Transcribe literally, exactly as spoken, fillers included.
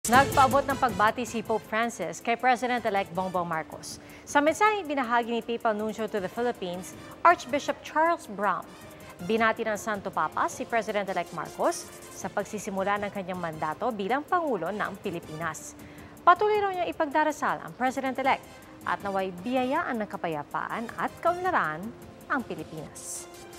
Nagpaabot ng pagbati si Pope Francis kay President-elect Bongbong Marcos. Sa mensaheng binahagi ni Papal Nuncio to the Philippines, Archbishop Charles Brown, binati ng Santo Papa si President-elect Marcos sa pagsisimula ng kanyang mandato bilang Pangulo ng Pilipinas. Patuloy raw niyang ipagdarasal ang President-elect at naway biyayaan ng kapayapaan at kaunlaran ang Pilipinas.